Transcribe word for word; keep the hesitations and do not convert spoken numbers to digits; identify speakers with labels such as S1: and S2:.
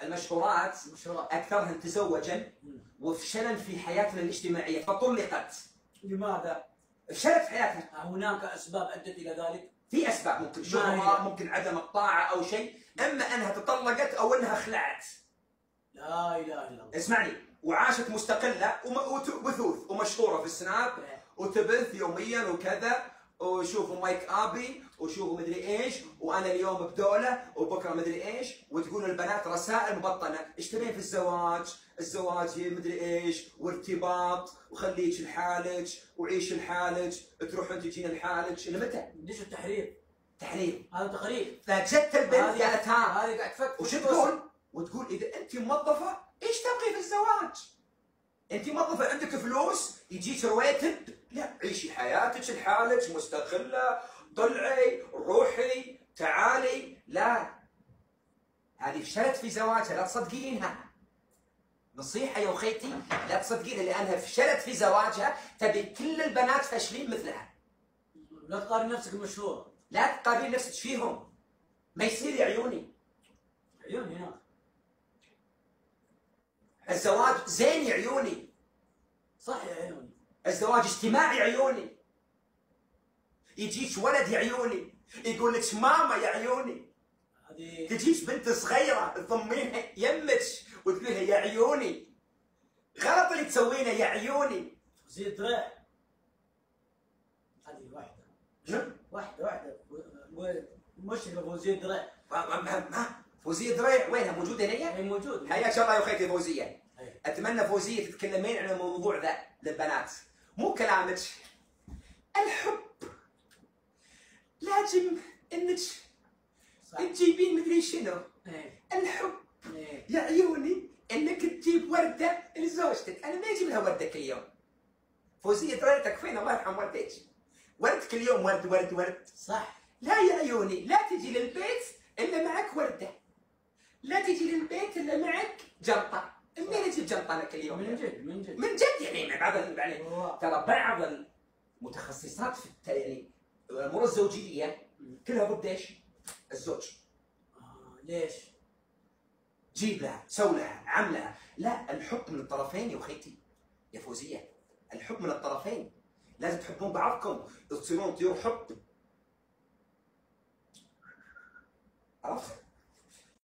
S1: المشهورات
S2: مشهورات
S1: اكثرهن تزوجن وفشلا في حياتنا الاجتماعيه فطلقت.
S2: لماذا؟
S1: فشلت في حياتها.
S2: هناك اسباب ادت الى ذلك؟
S1: في اسباب، ممكن شهره، ممكن عدم الطاعه او شيء، اما انها تطلقت او انها خلعت.
S2: لا اله الا الله.
S1: اسمعني، وعاشت مستقله وبثوث ومشهوره في السناب وتبث يوميا وكذا، وشوفوا مايك ابي وشوفوا مدري ايش، وانا اليوم بدوله وبكره مدري ايش، وتقول البنات رسائل مبطنه، ايش تبين في الزواج؟ الزواج هي مدري ايش، وارتباط، وخليك لحالك وعيش لحالك، تروح انت تجين لحالك، الى متى؟
S2: ليش التحرير؟
S1: تحرير،
S2: هذا تقرير.
S1: فجت البنت قالت ها
S2: هذه قاعد تفكر
S1: وش تقول؟ وتقول اذا انت موظفه ايش تبغي في الزواج؟ انت موظفه عندك فلوس يجيك رواتب، لا عيشي حياتك لحالك مستقله، طلعي روحي تعالي. لا، هذه فشلت في زواجها، لا تصدقينها. نصيحه يا اخيتي، لا تصدقينها لانها فشلت في زواجها، تبي كل البنات فاشلين مثلها.
S2: لا تقارن نفسك بمشهوره.
S1: لا تقارن نفسك فيهم، ما يصير يا عيوني.
S2: عيوني هناك.
S1: الزواج زين يا عيوني.
S2: صح يا عيوني.
S1: الزواج اجتماعي يا عيوني. يجيك ولد يا عيوني يقول لك ماما يا عيوني.
S2: هذه
S1: تجيك بنت صغيره تضمينها يمك وتقول لها يا عيوني. غلط اللي تسوينه يا عيوني.
S2: فوزية درع. هذه واحده.
S1: نعم.
S2: واحده واحده مشرفه فوزية درع.
S1: ما ما فوزيه دريع وينها؟ موجوده هنا؟
S2: هي موجوده.
S1: حياك الله يا اخيتي فوزيه. اتمنى فوزيه تتكلمين عن الموضوع ذا للبنات، مو كلامك. الحب لازم انك تجيبين مدري شنو.
S2: ايه.
S1: الحب
S2: ايه.
S1: يا عيوني انك تجيب ورده لزوجتك، انا ما اجيب لها ورده كل يوم. فوزيه دريتك فين الله يرحم والديك؟ ورد كل يوم، ورد ورد ورد.
S2: صح.
S1: لا يا عيوني، لا تجي للبيت الا معك ورده، لا تجي للبيت الا معك جنطه. منين اجيب جنطه انا كل يوم؟
S2: من جد من جد
S1: من جد يعني. بعض يعني ترى بعض المتخصصات في الت... يعني الامور الزوجيه كلها ضد ايش؟ الزوج.
S2: آه ليش؟
S1: جيب لها، سوي لها، عملها. لا، الحب من الطرفين يا اخيتي يا فوزيه، الحب من الطرفين، لازم تحبون بعضكم، تصيرون طيور حب. عرفت؟